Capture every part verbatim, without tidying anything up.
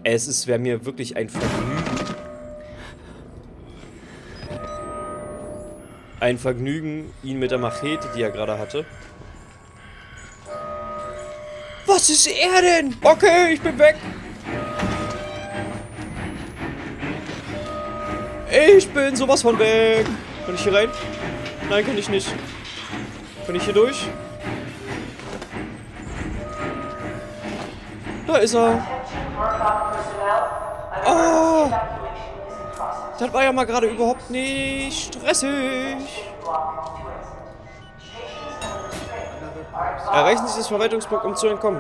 Es ist, wäre mir wirklich ein Vergnügen. Ein Vergnügen, ihn mit der Machete, die er gerade hatte. Was ist er denn? Okay, ich bin weg. Ich bin sowas von weg. Kann ich hier rein? Nein, kann ich nicht. Kann ich hier durch? Da ist er. Oh. Das war ja mal gerade überhaupt nicht stressig. Erreichen Sie das Verwaltungsblock, um zu entkommen.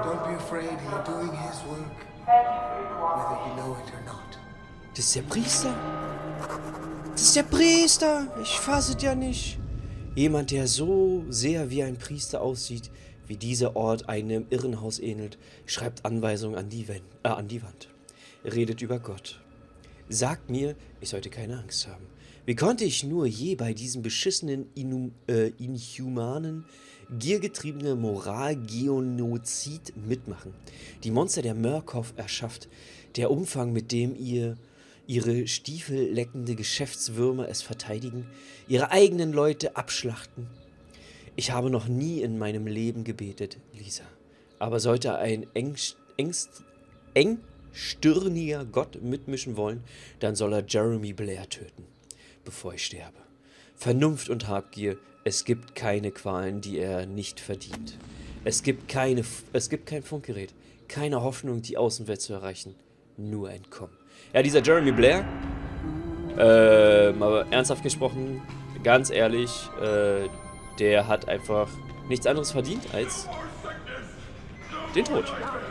Das ist der Priester. Das ist der Priester. Ich fasse es ja nicht. Jemand, der so sehr wie ein Priester aussieht, wie dieser Ort einem Irrenhaus ähnelt, schreibt Anweisungen an die, Wand, äh, an die Wand. Er redet über Gott. Sagt mir, ich sollte keine Angst haben. Wie konnte ich nur je bei diesem beschissenen, Inhum, äh, inhumanen, giergetriebenen Moral-Genozid mitmachen? Die Monster der Murkoff erschafft, der Umfang, mit dem ihr ihre stiefelleckende Geschäftswürmer es verteidigen, ihre eigenen Leute abschlachten. Ich habe noch nie in meinem Leben gebetet, Lisa. Aber sollte ein engst, engst, engstirniger Gott mitmischen wollen, dann soll er Jeremy Blair töten, bevor ich sterbe. Vernunft und Habgier, es gibt keine Qualen, die er nicht verdient. Es gibt keine, es gibt kein Funkgerät, keine Hoffnung, die Außenwelt zu erreichen. Nur entkommen. Ja, dieser Jeremy Blair, ähm, aber ernsthaft gesprochen, ganz ehrlich, äh, der hat einfach nichts anderes verdient als den Tod.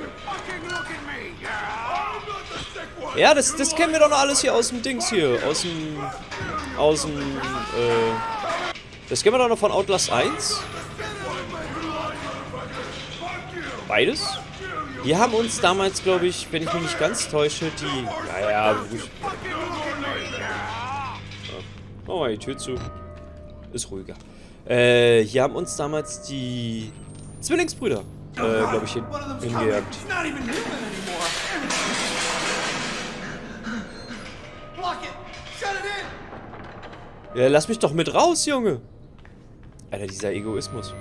Ja, das, das kennen wir doch noch alles hier aus dem Dings hier, aus dem, aus dem, äh, das kennen wir doch noch von Outlast eins. Beides. Die haben uns damals, glaube ich, wenn ich mich nicht ganz täusche, die... Naja, oh, mal die Tür zu. Ist ruhiger. Äh, hier haben uns damals die Zwillingsbrüder, äh, glaube ich, hin, hingejagt. Ja, lass mich doch mit raus, Junge. Alter, dieser Egoismus.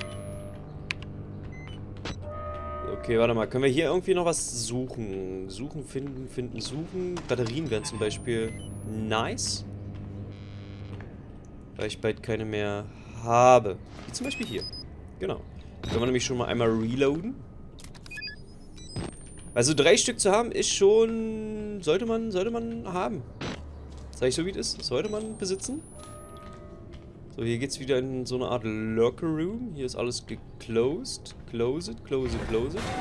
Okay, warte mal. Können wir hier irgendwie noch was suchen? Suchen, finden, finden, suchen. Batterien wären zum Beispiel nice. Weil ich bald keine mehr habe. Wie zum Beispiel hier. Genau. Können wir nämlich schon mal einmal reloaden. Also drei Stück zu haben ist schon... Sollte man, sollte man haben. Sag ich so wie es ist? Sollte man besitzen. So, hier geht's wieder in so eine Art Locker Room. Hier ist alles geclosed. Close it, close it, close it.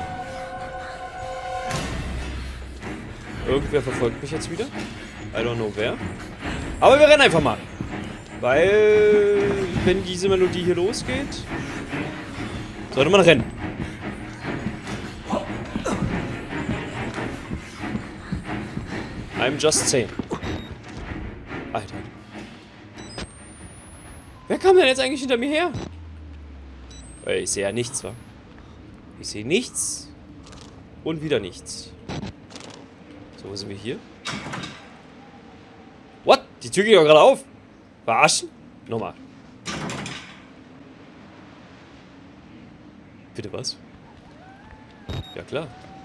Irgendwer verfolgt mich jetzt wieder. I don't know wer. Aber wir rennen einfach mal. Weil, wenn diese Melodie hier losgeht, sollte man rennen. I'm just saying. Alter. Wer kam denn jetzt eigentlich hinter mir her? Ich sehe ja nichts, wa? Ich sehe nichts. Und wieder nichts. So, wo sind wir hier? What? Die Tür geht doch gerade auf. Verarschen? Nochmal. Bitte was? Ja, klar.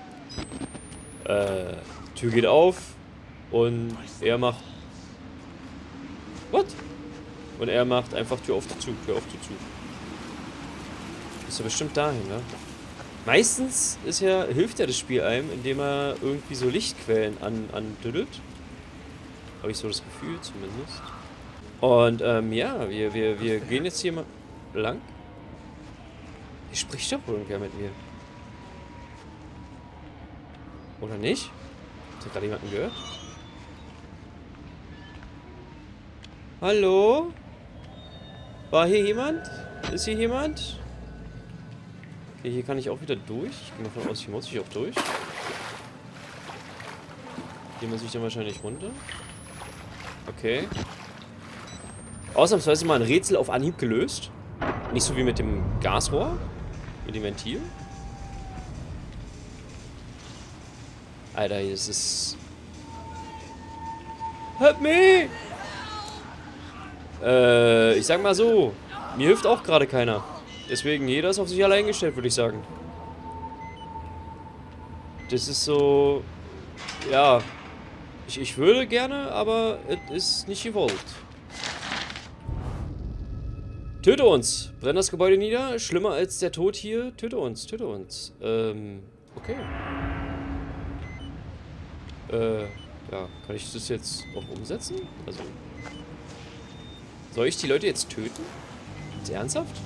Äh, Tür geht auf. Und er macht... What? Und er macht einfach Tür auf, Tür zu, Tür auf, Tür zu. Ist ja bestimmt dahin, ne? Meistens ist ja, hilft ja das Spiel einem, indem er irgendwie so Lichtquellen an, andüdelt. Habe ich so das Gefühl zumindest. Und ähm, ja, wir, wir, wir gehen jetzt hier mal lang. Hier spricht doch wohl irgendwer mit mir. Oder nicht? Hat gerade jemanden gehört? Hallo? War hier jemand? Ist hier jemand? Okay, hier kann ich auch wieder durch. Ich gehe mal davon aus, hier muss ich auch durch. Hier muss ich dann wahrscheinlich runter. Okay. Ausnahmsweise mal ein Rätsel auf Anhieb gelöst. Nicht so wie mit dem Gasrohr. Mit dem Ventil. Alter, das ist... Help me! Äh, ich sag mal so, mir hilft auch gerade keiner. Deswegen, jeder ist auf sich allein gestellt, würde ich sagen. Das ist so... Ja... Ich, ich würde gerne, aber es ist nicht gewollt. Töte uns! Brenn das Gebäude nieder. Schlimmer als der Tod hier. Töte uns, töte uns. Ähm, okay. Äh, ja. Kann ich das jetzt auch umsetzen? Also... Soll ich die Leute jetzt töten? Ist ernsthaft?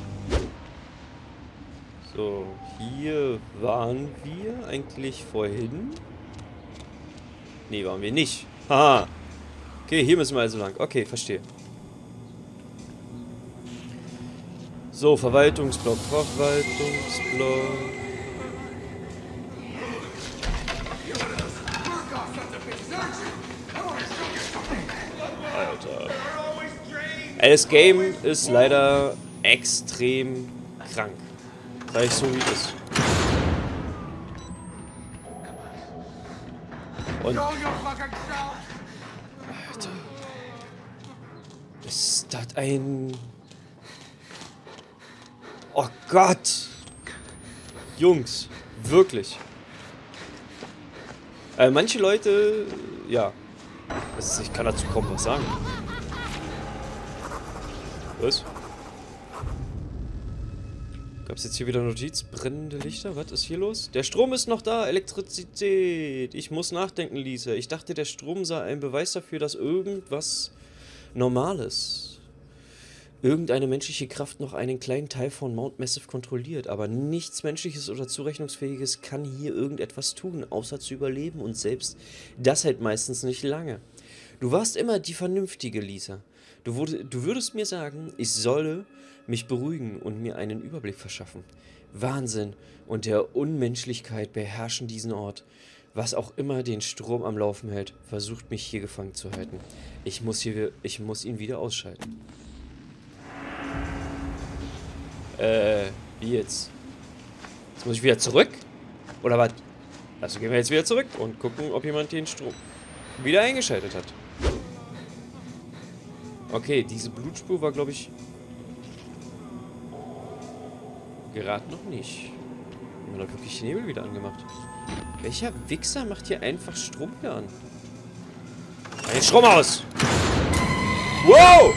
So, hier waren wir eigentlich vorhin. Nee, waren wir nicht. Haha. Okay, hier müssen wir also lang. Okay, verstehe. So, Verwaltungsblock, Verwaltungsblock. Alter. Das Game ist leider extrem krank. Sag ich so wie es ist. Und... Alter. Ist das ein... Oh Gott! Jungs, wirklich. Äh, manche Leute... Ja. Das ist, ich kann dazu kaum was sagen. Was? Gab's jetzt hier wieder Notiz? Brennende Lichter? Was ist hier los? Der Strom ist noch da. Elektrizität. Ich muss nachdenken, Lisa. Ich dachte, der Strom sei ein Beweis dafür, dass irgendwas Normales, irgendeine menschliche Kraft noch einen kleinen Teil von Mount Massive kontrolliert. Aber nichts Menschliches oder Zurechnungsfähiges kann hier irgendetwas tun, außer zu überleben. Und selbst das hält meistens nicht lange. Du warst immer die Vernünftige, Lisa. Du, wurde, du würdest mir sagen, ich solle mich beruhigen und mir einen Überblick verschaffen. Wahnsinn und der Unmenschlichkeit beherrschen diesen Ort. Was auch immer den Strom am Laufen hält, versucht mich hier gefangen zu halten. Ich muss, hier, ich muss ihn wieder ausschalten. Äh, wie jetzt? Jetzt muss ich wieder zurück? Oder was? Also gehen wir jetzt wieder zurück und gucken, ob jemand den Strom wieder eingeschaltet hat. Okay, diese Blutspur war, glaube ich... gerade noch nicht. Man hat wirklich den Nebel wieder angemacht. Welcher Wichser macht hier einfach Strom wieder an? Ein Strom aus! Wow!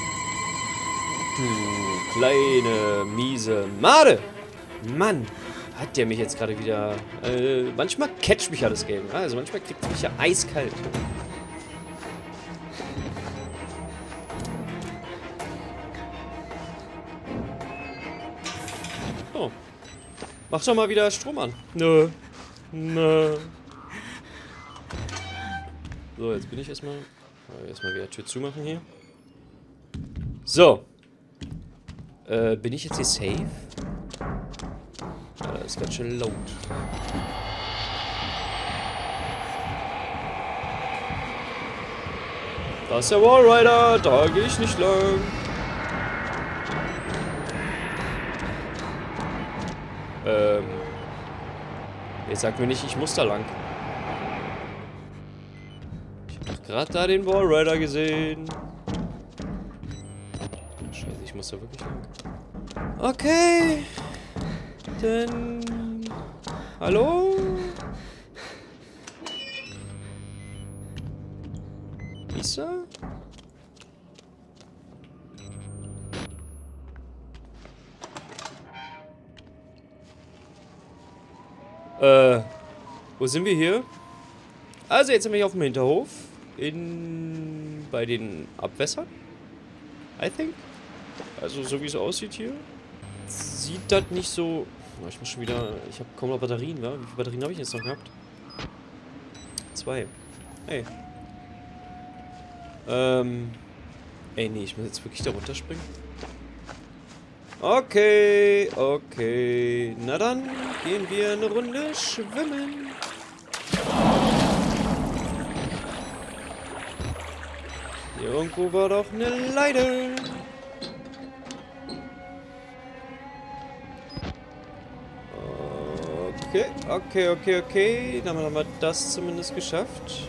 Du kleine, miese Made! Mann! Hat der mich jetzt gerade wieder... Äh, manchmal catcht mich ja das Game. Also manchmal kriegt es mich ja eiskalt. Oh. Mach doch mal wieder Strom an. Nö. Nö. So, jetzt bin ich erstmal... Erstmal wieder Tür zumachen hier. So. Äh, bin ich jetzt hier safe? Ja, das ist ganz schön laut. Da ist der Wallrider. Da gehe ich nicht lang. Ähm. Jetzt sagt mir nicht, ich muss da lang. Ich hab doch gerade da den Wallrider gesehen. Scheiße, ich muss da wirklich lang. Okay. Dann... Hallo? Lisa? Äh, wo sind wir hier? Also jetzt sind wir hier auf dem Hinterhof. In... bei den Abwässern. I think. Also so wie es aussieht hier. Sieht das nicht so... Oh, ich muss schon wieder... Ich habe kaum noch Batterien, wa? Wie viele Batterien habe ich jetzt noch gehabt? Zwei. Hey. Ähm... Ey, nee, ich muss jetzt wirklich da runterspringen. Okay, okay. Na dann gehen wir eine Runde schwimmen. Hier irgendwo war doch eine Leiter. Okay, okay, okay, okay. Dann haben wir das zumindest geschafft.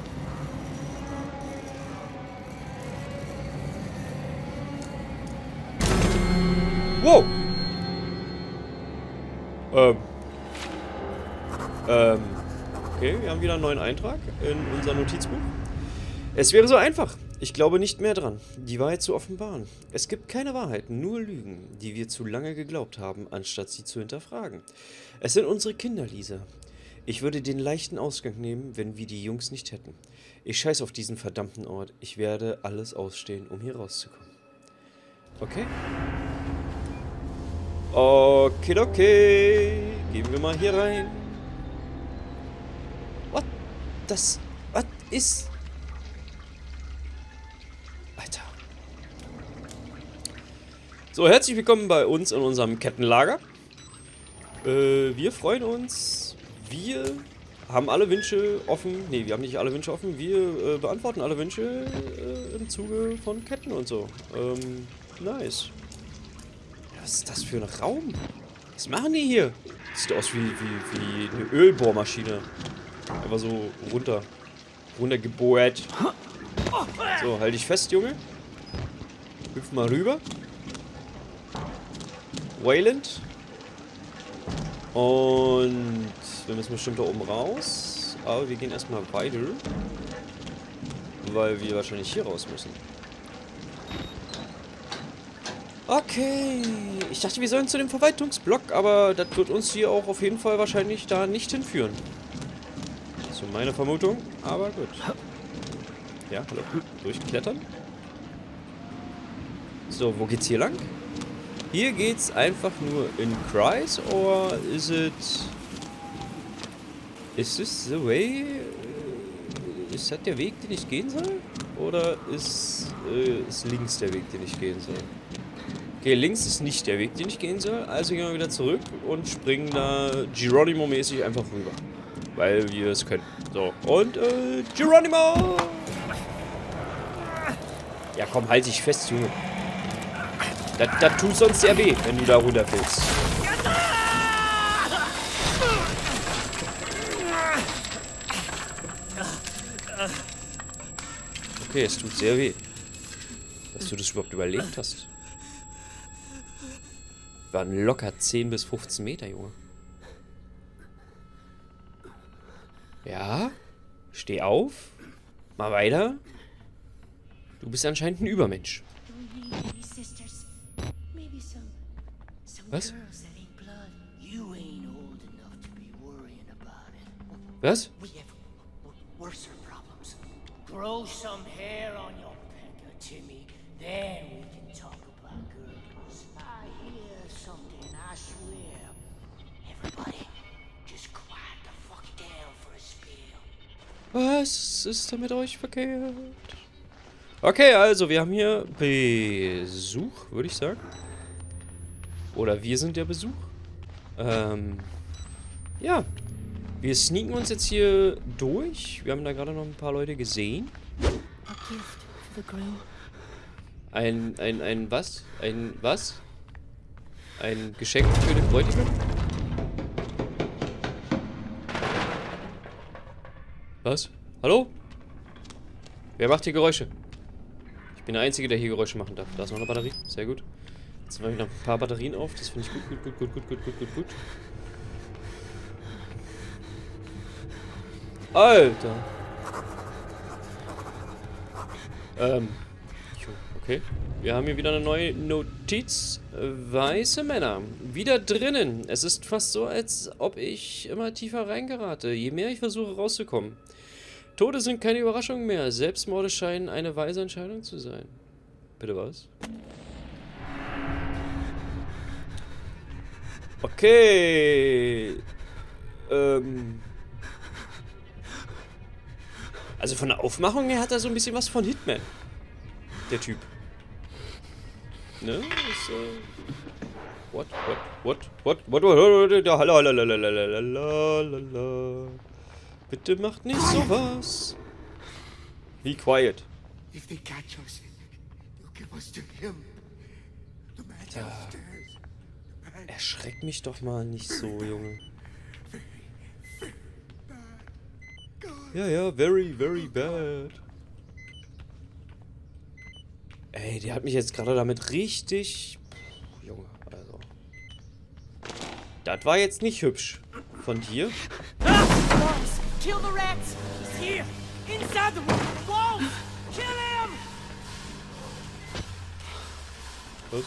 Wow! Ähm. Ähm. Okay, wir haben wieder einen neuen Eintrag in unser Notizbuch. Es wäre so einfach. Ich glaube nicht mehr dran, die Wahrheit zu offenbaren. Es gibt keine Wahrheiten, nur Lügen, die wir zu lange geglaubt haben, anstatt sie zu hinterfragen. Es sind unsere Kinder, Lisa. Ich würde den leichten Ausgang nehmen, wenn wir die Jungs nicht hätten. Ich scheiß auf diesen verdammten Ort. Ich werde alles ausstehen, um hier rauszukommen. Okay? Okay, okay. Gehen wir mal hier rein. What? Das... Was ist... Alter. So, herzlich willkommen bei uns in unserem Kettenlager. Äh, wir freuen uns. Wir haben alle Wünsche offen. Ne, wir haben nicht alle Wünsche offen. Wir äh, beantworten alle Wünsche äh, im Zuge von Ketten und so. Ähm, nice. Was ist das für ein Raum? Was machen die hier? Das sieht aus wie, wie, wie eine Ölbohrmaschine. Einfach so runter. Runtergebohrt. So, halt dich fest, Junge. Hüpf mal rüber. Wayland. Und wir müssen bestimmt da oben raus. Aber wir gehen erstmal weiter. Weil wir wahrscheinlich hier raus müssen. Okay. Ich dachte, wir sollen zu dem Verwaltungsblock, aber das wird uns hier auch auf jeden Fall wahrscheinlich da nicht hinführen. So meine Vermutung, aber gut. Ja, hallo. Durchklettern. So, wo geht's hier lang? Hier geht's einfach nur in Kreis, oder ist es... Ist es the way? Ist das der Weg, den ich gehen soll? Oder ist, äh, ist links der Weg, den ich gehen soll? Okay, links ist nicht der Weg, den ich gehen soll. Also gehen wir wieder zurück und springen da Geronimo-mäßig einfach rüber. Weil wir es können. So, und äh, Geronimo! Ja komm, halt dich fest, Junge. Das, das tut sonst sehr weh, wenn du da runterfällst. Okay, es tut sehr weh. Dass du das überhaupt überlebt hast. Waren locker zehn bis fünfzehn Meter, Junge. Ja? Steh auf. Mal weiter. Du bist anscheinend ein Übermensch. Was? Was? Grow some hair on your pecker, Timmy. Then we can talk about girls. I hear something, I swear. Everybody, just quiet the fuck down for a spill. Was ist da mit euch verkehrt? Okay, also wir haben hier Besuch, würde ich sagen. Oder wir sind der Besuch. Ähm, ja. Wir sneaken uns jetzt hier durch. Wir haben da gerade noch ein paar Leute gesehen. Ein, ein, ein was? Ein was? Ein Geschenk für den Bräutigam? Was? Hallo? Wer macht hier Geräusche? Ich bin der Einzige, der hier Geräusche machen darf. Da ist noch eine Batterie. Sehr gut. Jetzt mache ich noch ein paar Batterien auf. Das finde ich gut, gut, gut, gut, gut, gut, gut, gut, gut. Alter. Ähm. Okay. Wir haben hier wieder eine neue Notiz. Weiße Männer. Wieder drinnen. Es ist fast so, als ob ich immer tiefer reingerate, je mehr ich versuche rauszukommen. Tode sind keine Überraschung mehr. Selbstmorde scheinen eine weise Entscheidung zu sein. Bitte was? Okay. Ähm. Also von der Aufmachung her hat er so ein bisschen was von Hitman. Der Typ. Ne? Ist, äh... What? What? What? What? What? What? What? Bitte macht nicht sowas. Be quiet. Alter. Erschreck mich doch mal nicht so, Junge. Ja, ja, very, very bad. Ey, der hat mich jetzt gerade damit richtig... Puh, Junge, also... Das war jetzt nicht hübsch. Von dir. Walls, kill the rats! He's here! Inside the room! Walls! Kill him! Was?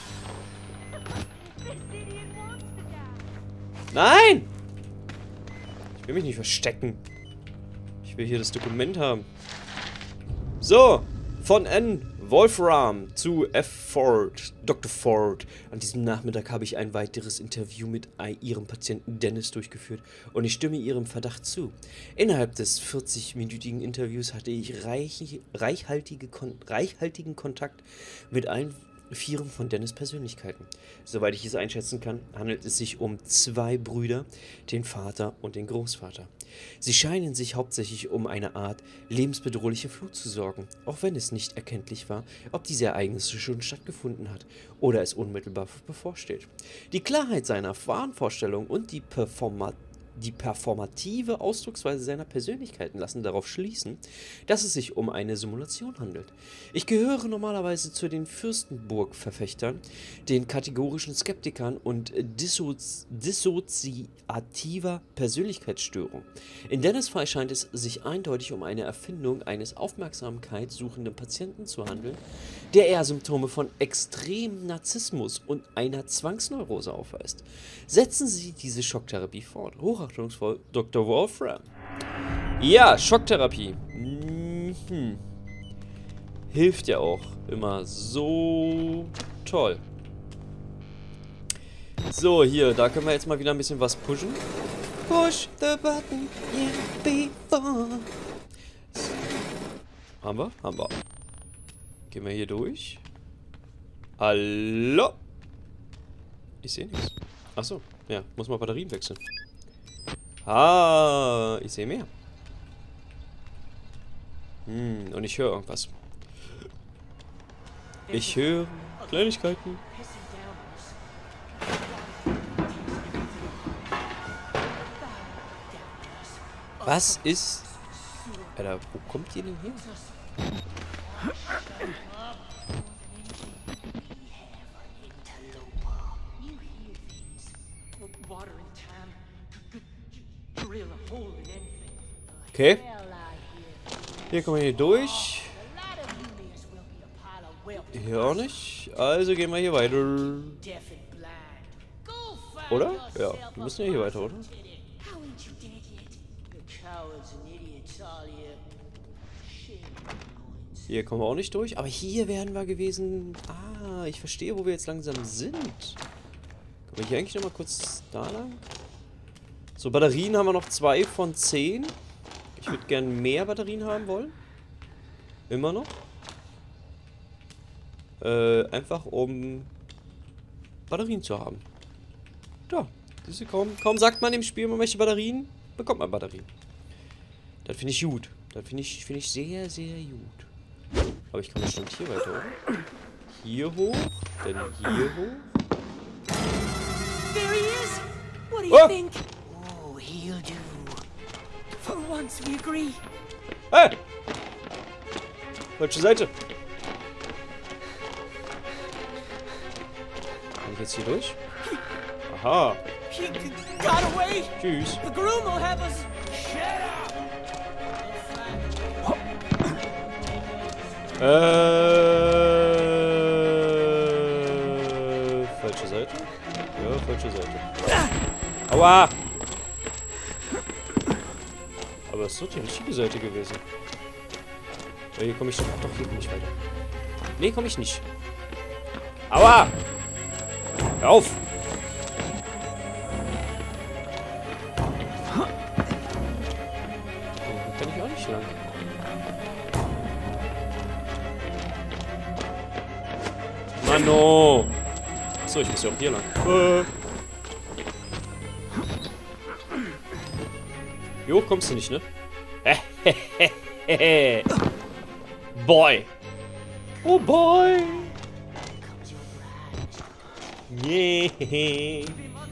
Nein! Ich will mich nicht verstecken. Ich will hier das Dokument haben. So, von N. Wolfram zu F. Ford, Doktor Ford. An diesem Nachmittag habe ich ein weiteres Interview mit ihrem Patienten Dennis durchgeführt und ich stimme ihrem Verdacht zu. Innerhalb des vierzigminütigen Interviews hatte ich reich, reichhaltige Kon reichhaltigen Kontakt mit allen Vieren von Dennis' Persönlichkeiten. Soweit ich es einschätzen kann, handelt es sich um zwei Brüder, den Vater und den Großvater. Sie scheinen sich hauptsächlich um eine Art lebensbedrohliche Flucht zu sorgen, auch wenn es nicht erkenntlich war, ob diese Ereignisse schon stattgefunden hat oder es unmittelbar bevorsteht. Die Klarheit seiner Wahnvorstellungen und die Performa Die performative Ausdrucksweise seiner Persönlichkeiten lassen darauf schließen, dass es sich um eine Simulation handelt. Ich gehöre normalerweise zu den Fürstenburg-Verfechtern, den kategorischen Skeptikern und dissozi dissoziativer Persönlichkeitsstörung. In Dennis' Fall scheint es sich eindeutig um eine Erfindung eines aufmerksamkeitssuchenden Patienten zu handeln, der eher Symptome von extremem Narzissmus und einer Zwangsneurose aufweist. Setzen Sie diese Schocktherapie fort. Hochachtungsvoll, Doktor Wolfram. Ja, Schocktherapie. Mhm. Hilft ja auch immer so toll. So, hier, da können wir jetzt mal wieder ein bisschen was pushen. Push the button, yeah, before. Haben wir? Haben wir. Gehen wir hier durch. Hallo? Ich sehe nichts. Achso, ja, muss mal Batterien wechseln. Ah, ich sehe mehr. Hm, und ich höre irgendwas. Ich höre Kleinigkeiten. Was ist... Alter, wo kommt die denn her? Okay. Hier kommen wir hier durch. Hier auch nicht. Also gehen wir hier weiter. Oder? Ja, wir müssen ja hier weiter, oder? Hier kommen wir auch nicht durch. Aber hier wären wir gewesen. Ah, ich verstehe, wo wir jetzt langsam sind. Können wir hier eigentlich nochmal kurz da lang? So, Batterien haben wir noch zwei von zehn. Ich würde gerne mehr Batterien haben wollen. Immer noch. Äh, einfach um Batterien zu haben. Da. Diese kaum, kaum sagt man im Spiel, man möchte Batterien, bekommt man Batterien. Das finde ich gut. Das finde ich, finde ich sehr, sehr gut. Aber ich komme bestimmt hier weiter, oder? Hier hoch, dann hier hoch. There he is. What do you Oh! think? Oh, he'll do. For once we agree. Hey! Falsche Seite. Kann ich jetzt hier durch? Aha. He got away. Tschüss. The groom will have us. Shut up. Äh, falsche Seite? Ja, falsche Seite. Aua! Aber es ist doch die richtige Seite gewesen. Ja, hier komme ich doch. Doch, hier komme ich weiter. Nee, komme ich nicht. Aua! Hör auf! Da kann ich auch nicht lang. Mano! So, ich muss ja auch hier lang. Äh. Hier hoch kommst du nicht, ne? Boy! Oh boy! Yeah.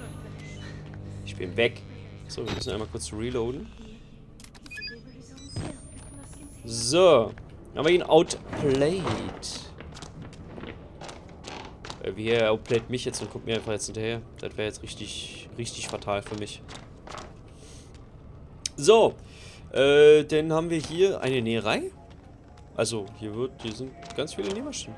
Ich bin weg. So, wir müssen einmal kurz reloaden. So. Haben wir ihn outplayed. Äh, wie er outplayed mich jetzt und guckt mir einfach jetzt hinterher. Das wäre jetzt richtig, richtig fatal für mich. So. Äh, dann haben wir hier eine Näherei. Also, hier wird, hier sind ganz viele Nähmaschinen.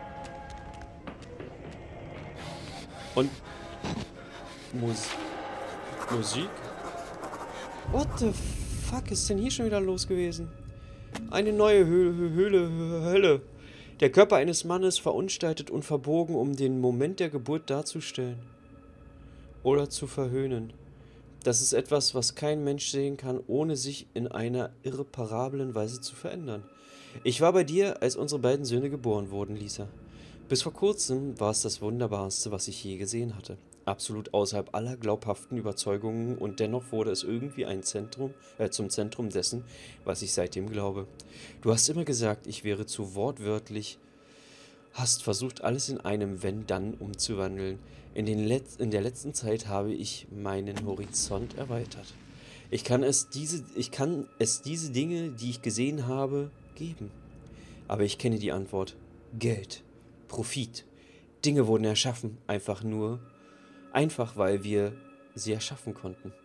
Und Mus Musik? What the fuck ist denn hier schon wieder los gewesen? Eine neue Höhle, Höhle, Hölle. Der Körper eines Mannes verunstaltet und verbogen, um den Moment der Geburt darzustellen. Oder zu verhöhnen. Das ist etwas, was kein Mensch sehen kann, ohne sich in einer irreparablen Weise zu verändern. Ich war bei dir, als unsere beiden Söhne geboren wurden, Lisa. Bis vor kurzem war es das Wunderbarste, was ich je gesehen hatte. Absolut außerhalb aller glaubhaften Überzeugungen und dennoch wurde es irgendwie ein Zentrum, äh, zum Zentrum dessen, was ich seitdem glaube. Du hast immer gesagt, ich wäre zu wortwörtlich, hast versucht, alles in einem Wenn-Dann umzuwandeln. In, den Letz in der letzten Zeit habe ich meinen Horizont erweitert. Ich kann es diese, ich kann es diese Dinge, die ich gesehen habe, geben. Aber ich kenne die Antwort. Geld. Profit. Dinge wurden erschaffen, einfach nur, einfach weil wir sie erschaffen konnten.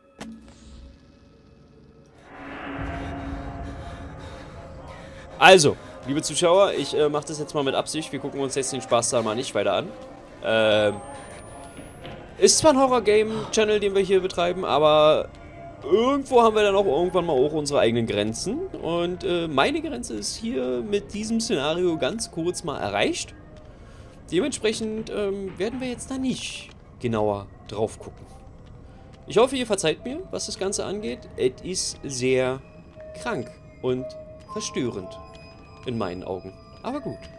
Also, liebe Zuschauer, ich äh, mache das jetzt mal mit Absicht. Wir gucken uns jetzt den Spaß da mal nicht weiter an. Ähm, ist zwar ein Horror-Game-Channel, den wir hier betreiben, aber irgendwo haben wir dann auch irgendwann mal auch unsere eigenen Grenzen. Und äh, meine Grenze ist hier mit diesem Szenario ganz kurz mal erreicht. Dementsprechend ähm, werden wir jetzt da nicht genauer drauf gucken. Ich hoffe, ihr verzeiht mir, was das Ganze angeht. Es ist sehr krank und verstörend in meinen Augen. Aber gut.